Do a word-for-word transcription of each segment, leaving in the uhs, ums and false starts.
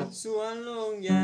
สวนลุงใหญ่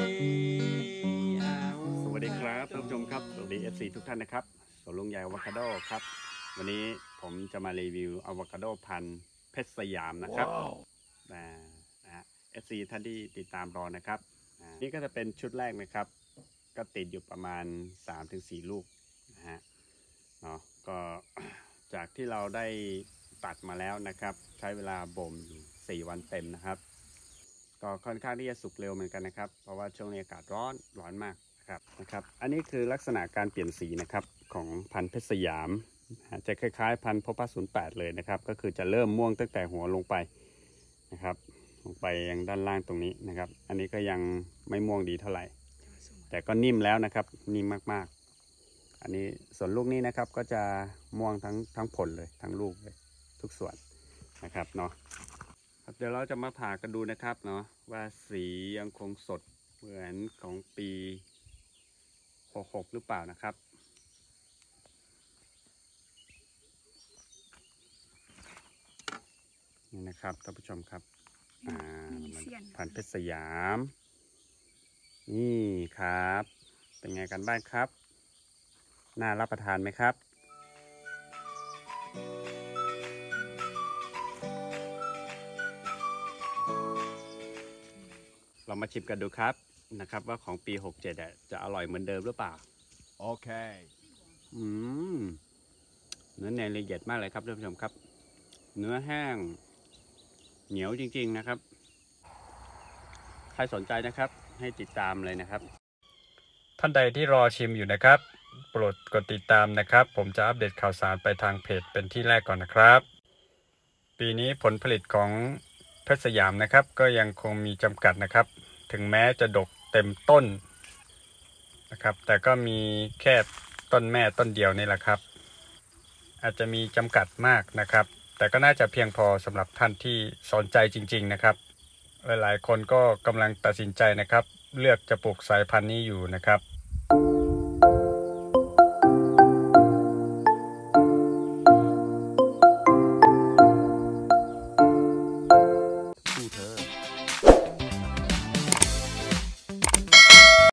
สวัสดีครับท่านผู้ชมครับสวัสดี เอฟ ซี ทุกท่านนะครับสวนลุงใหญ่อะโวคาโดครับวันนี้ผมจะมารีวิวอะโวคาโดพันธุ์เพชรสยามนะครับ wow. นะฮะ เอฟ ซี ท่านที่ติดตามรอนะครับนี่ก็จะเป็นชุดแรกนะครับก็ติดอยู่ประมาณ สามถึงสี่ ลูกนะฮะเนาะก็จากที่เราได้ตัดมาแล้วนะครับใช้เวลาบ่มอยู่สี่วันเต็มนะครับก็ค่อนข้างที่จะสุกเร็วเหมือนกันนะครับเพราะว่าช่วงนี้อากาศร้อนร้อนมากนะครับนะครับอันนี้คือลักษณะการเปลี่ยนสีนะครับของพันธุ์เพชรสยามจะคล้ายๆพันธุ์พบศูนย์แปดเลยนะครับก็คือจะเริ่มม่วงตั้งแต่หัวลงไปนะครับลงไปยังด้านล่างตรงนี้นะครับอันนี้ก็ยังไม่ม่วงดีเท่าไหร่แต่ก็นิ่มแล้วนะครับนิ่มมากๆอันนี้ส่วนลูกนี้นะครับก็จะม่วงทั้งทั้งผลเลยทั้งลูกเลยทุกส่วนนะครับเนาะเดี๋ยวเราจะมาผ่ากันดูนะครับเนาะว่าสียังคงสดเหมือนของปีหกหกหรือเปล่านะครับนี่นะครับท่านผู้ชมครับอ่าพันธุ์เพชรสยามนี่ครับเป็นไงกันบ้างครับน่ารับประทานไหมครับเรามาชิมกันดูครับนะครับว่าของปีหกเจ็ดจะอร่อยเหมือนเดิมหรือเปล่าโอเคอืมเนื้อแน่นละเอียดมากเลยครับท่านผู้ชมครับเนื้อแห้งเหนียวจริงๆนะครับใครสนใจนะครับให้ติดตามเลยนะครับท่านใดที่รอชิมอยู่นะครับโปรดกดติดตามนะครับผมจะอัปเดตข่าวสารไปทางเพจเป็นที่แรกก่อนนะครับปีนี้ผลผลิตของเพชรสยามนะครับก็ยังคงมีจำกัดนะครับถึงแม้จะดกเต็มต้นนะครับแต่ก็มีแค่ต้นแม่ต้นเดียวนี่แหละครับอาจจะมีจำกัดมากนะครับแต่ก็น่าจะเพียงพอสำหรับท่านที่สนใจจริงๆนะครับหลายๆคนก็กำลังตัดสินใจนะครับเลือกจะปลูกสายพันธุ์นี้อยู่นะครับ